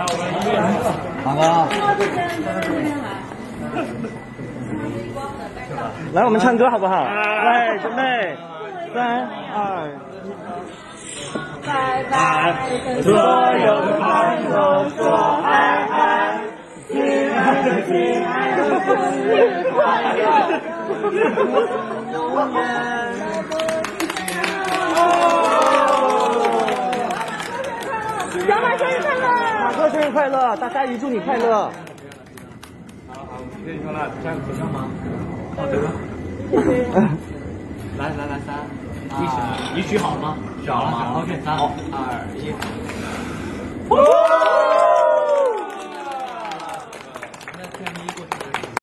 马哥，来，我们唱歌好不好？来，准备，3、2、1。拜拜，所有的朋友说爱爱，亲爱的亲爱的生日快乐，永远。小马生日快乐！马哥生日快乐！大家一祝你快乐。 好，我跟你说了，加个口罩吗？哦，对吧？来，3、2，你取好了吗？取好了吗 ？OK， 3、2、1。那天你。